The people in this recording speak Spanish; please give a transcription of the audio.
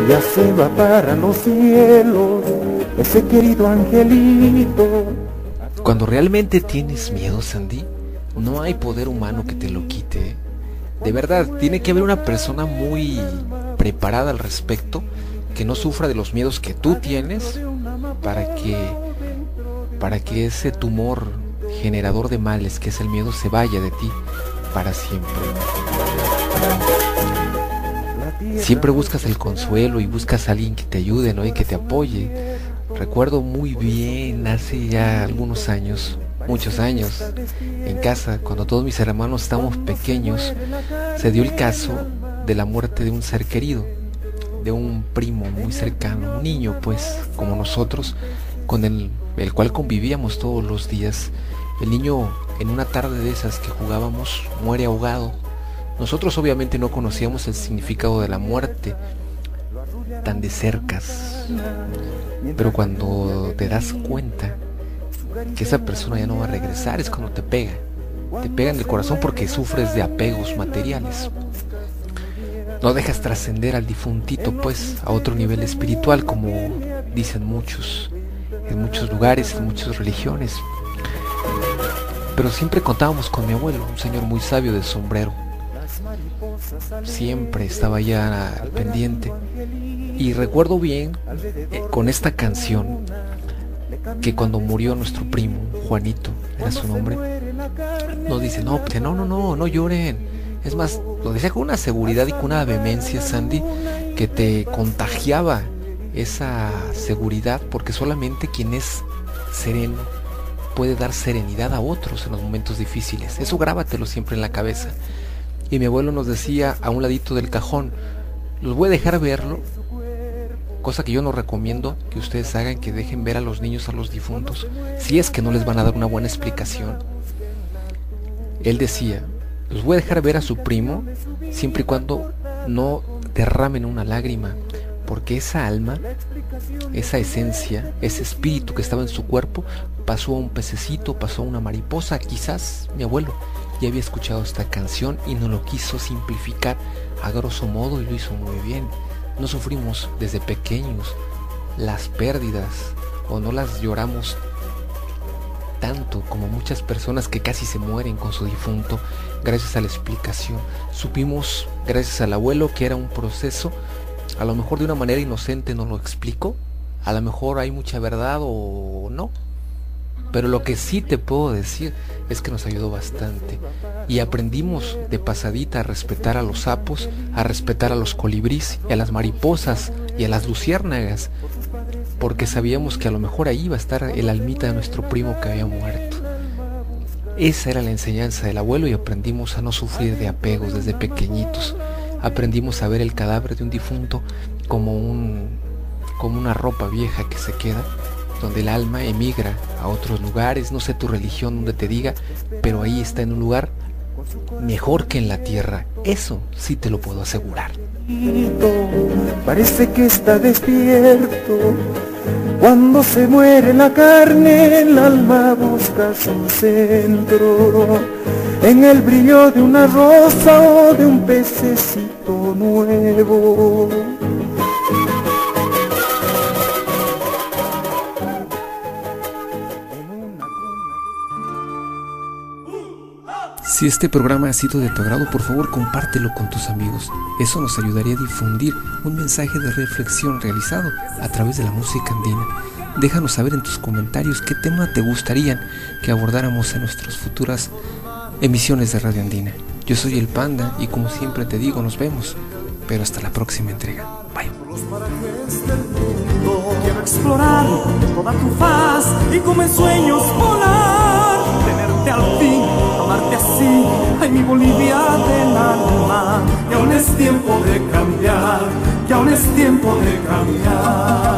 ya se va para los cielos, ese querido angelito. Cuando realmente tienes miedo, Sandy, no hay poder humano que te lo quite. De verdad, tiene que haber una persona muy preparada al respecto, que no sufra de los miedos que tú tienes, para que ese tumor generador de males, que es el miedo, se vaya de ti para siempre. Siempre buscas el consuelo y buscas a alguien que te ayude, ¿no? Y que te apoye. Recuerdo muy bien, hace ya algunos años, muchos años, en casa, cuando todos mis hermanos estábamos pequeños, se dio el caso de la muerte de un ser querido, de un primo muy cercano, un niño pues, como nosotros, con el cual convivíamos todos los días. El niño, en una tarde de esas que jugábamos, muere ahogado. Nosotros obviamente no conocíamos el significado de la muerte tan de cercas, pero cuando te das cuenta que esa persona ya no va a regresar, es cuando te pega en el corazón, porque sufres de apegos materiales. No dejas trascender al difuntito pues a otro nivel espiritual, como dicen muchos, en muchos lugares, en muchas religiones. Pero siempre contábamos con mi abuelo, un señor muy sabio de sombrero. Siempre estaba ya al pendiente. Y recuerdo bien con esta canción que cuando murió nuestro primo, Juanito, era su nombre, nos dice, no lloren. Es más, lo decía con una seguridad y con una vehemencia, Sandy, que te contagiaba esa seguridad, porque solamente quien es sereno puede dar serenidad a otros en los momentos difíciles. Eso grábatelo siempre en la cabeza. Y mi abuelo nos decía a un ladito del cajón, los voy a dejar verlo, cosa que yo no recomiendo que ustedes hagan, que dejen ver a los niños, a los difuntos, si es que no les van a dar una buena explicación. Él decía, los voy a dejar ver a su primo siempre y cuando no derramen una lágrima, porque esa alma, esa esencia, ese espíritu que estaba en su cuerpo, pasó a un pececito, pasó a una mariposa. Quizás mi abuelo ya había escuchado esta canción y no lo quiso simplificar a grosso modo, y lo hizo muy bien. No sufrimos desde pequeños las pérdidas, o no las lloramos tanto como muchas personas que casi se mueren con su difunto, gracias a la explicación. Supimos, gracias al abuelo, que era un proceso. A lo mejor de una manera inocente nos lo explicó, a lo mejor hay mucha verdad o no, pero lo que sí te puedo decir es que nos ayudó bastante, y aprendimos de pasadita a respetar a los sapos, a respetar a los colibríes y a las mariposas y a las luciérnagas, porque sabíamos que a lo mejor ahí iba a estar el almita de nuestro primo que había muerto. Esa era la enseñanza del abuelo, y aprendimos a no sufrir de apegos desde pequeñitos. Aprendimos a ver el cadáver de un difunto como una ropa vieja que se queda, donde el alma emigra a otros lugares. No sé tu religión donde te diga, pero ahí está en un lugar mejor que en la tierra. Eso sí te lo puedo asegurar. Parece que está despierto. Cuando se muere la carne, el alma busca su centro, en el brillo de una rosa o de un pececito nuevo. Si este programa ha sido de tu agrado, por favor compártelo con tus amigos. Eso nos ayudaría a difundir un mensaje de reflexión realizado a través de la música andina. Déjanos saber en tus comentarios qué tema te gustaría que abordáramos en nuestras futuras emisiones de Radio Andina. Yo soy el Panda y, como siempre te digo, nos vemos, pero hasta la próxima entrega. Bye. Quiero explorar toda tu faz y como en sueños volar, tenerte al fin, amarte así, ay mi Bolivia del alma. Y aún es tiempo de cambiar, y aún es tiempo de cambiar.